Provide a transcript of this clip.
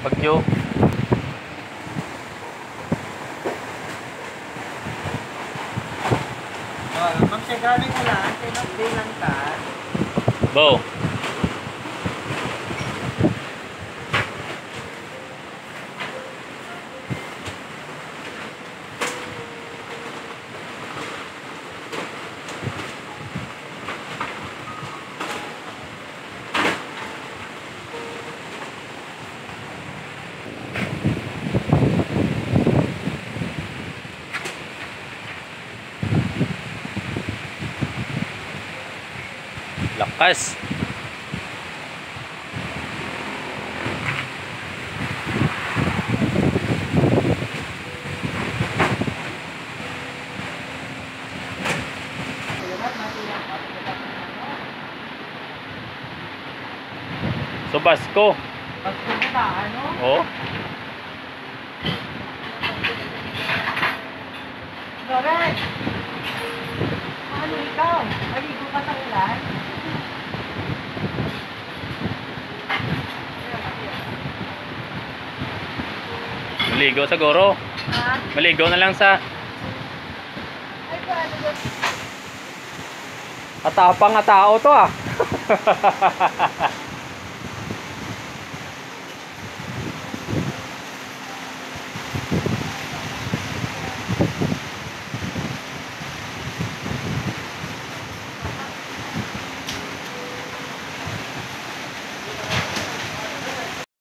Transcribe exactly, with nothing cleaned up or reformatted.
Bagyo. Oh, magsagaling mo lang, tinapdi lang ka. Bo. Lakas. So Basko. Pagpunta, ano? Oh. Loren! Ano ikaw? Maligo ka sa ulan? Maligo siguro. Ha? Maligo na lang sa Ay, paano ba? katapang na tao to ah.